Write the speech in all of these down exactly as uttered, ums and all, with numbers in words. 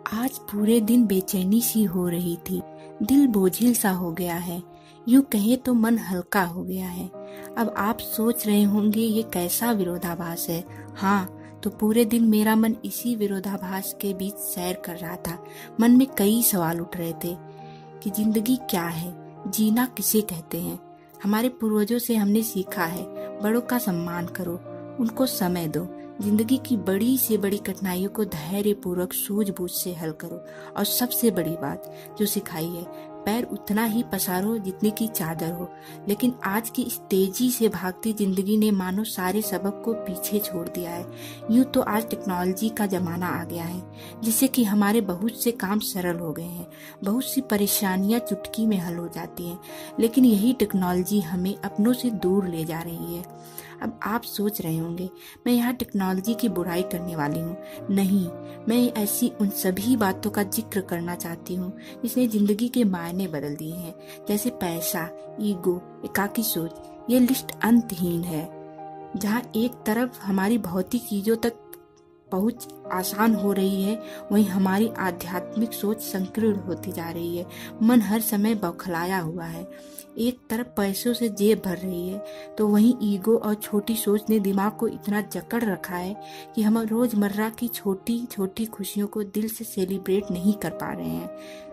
आज पूरे दिन बेचैनी सी हो रही थी। दिल बोझिल सा हो गया है। यूं कहे तो मन हल्का हो गया है। अब आप सोच रहे होंगे ये कैसा विरोधाभास है। हाँ, तो पूरे दिन मेरा मन इसी विरोधाभास के बीच सैर कर रहा था। मन में कई सवाल उठ रहे थे कि जिंदगी क्या है, जीना किसे कहते हैं। हमारे पूर्वजों से हमने सीखा है, बड़ों का सम्मान करो, उनको समय दो, जिंदगी की बड़ी से बड़ी कठिनाइयों को धैर्य पूर्वक सूझबूझ से हल करो, और सबसे बड़ी बात जो सिखाई है, पैर उतना ही पसारो जितनी की चादर हो। लेकिन आज की इस तेजी से भागती जिंदगी ने मानो सारे सबक को पीछे छोड़ दिया है। यूं तो आज टेक्नोलॉजी का जमाना आ गया है, जिससे कि हमारे बहुत से काम सरल हो गए हैं, बहुत सी परेशानियां चुटकी में हल हो जाती हैं। लेकिन यही टेक्नोलॉजी हमें अपनों से दूर ले जा रही है। अब आप सोच रहे होंगे मैं यहाँ टेक्नोलॉजी की बुराई करने वाली हूँ। नहीं, मैं ऐसी उन सभी बातों का जिक्र करना चाहती हूँ जिसने जिंदगी के मायने बदल दिए हैं, जैसे पैसा, ईगो, एकाकी सोच। ये लिस्ट अंतहीन है। जहाँ एक तरफ हमारी भौतिक चीजों तक पहुंच आसान हो रही है, वहीं हमारी आध्यात्मिक सोच संकीर्ण होती जा रही है। मन हर समय बौखलाया हुआ है। एक तरफ पैसों से जेब भर रही है, तो वहीं ईगो और छोटी सोच ने दिमाग को इतना जकड़ रखा है कि हम रोजमर्रा की छोटी छोटी खुशियों को दिल से सेलिब्रेट नहीं कर पा रहे हैं।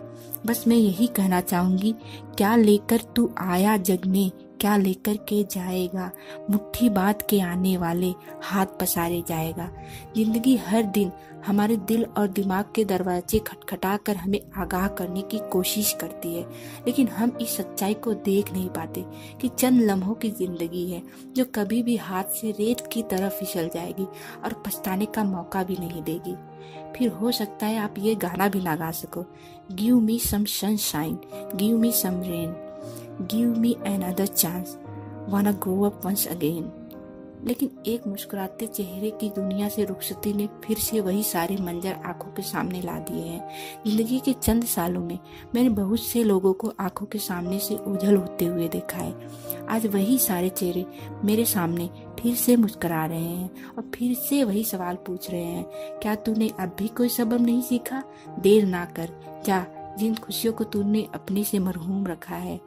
बस मैं यही कहना चाहूंगी, क्या लेकर तू आया जग में, क्या लेकर के जाएगा, मुट्ठी बात के आने वाले हाथ पसारे जाएगा। जिंदगी हर दिन हमारे दिल और दिमाग के दरवाजे खटखटा कर हमें आगाह करने की कोशिश करती है, लेकिन हम इस सच्चाई को देख नहीं पाते कि चंद लम्हों की जिंदगी है जो कभी भी हाथ से रेत की तरह फिसल जाएगी और पछताने का मौका भी नहीं देगी। फिर हो सकता है आप ये गाना भी ना गा सको, give me some sunshine, give me some rain, give me another chance, wanna grow up once again. लेकिन एक मुस्कुराते चेहरे की दुनिया से रुखसती ने फिर से वही सारे मंजर आंखों के सामने ला दिए हैं। जिंदगी के चंद सालों में मैंने बहुत से लोगों को आंखों के सामने से ओझल होते हुए देखा है। आज वही सारे चेहरे मेरे सामने फिर से मुस्कुरा रहे हैं और फिर से वही सवाल पूछ रहे हैं, क्या तूने अब भी कोई सबक नहीं सीखा? देर ना कर, जा, जिन खुशियों को तूने अपने से मरहूम रखा है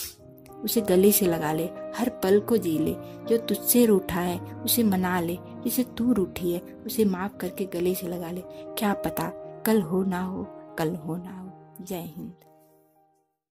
उसे गले से लगा ले, हर पल को जी ले। जो तुझसे रूठा है उसे मना ले, जिसे तू रूठी है उसे माफ करके गले से लगा ले। क्या पता कल हो ना हो, कल हो ना हो। जय हिंद।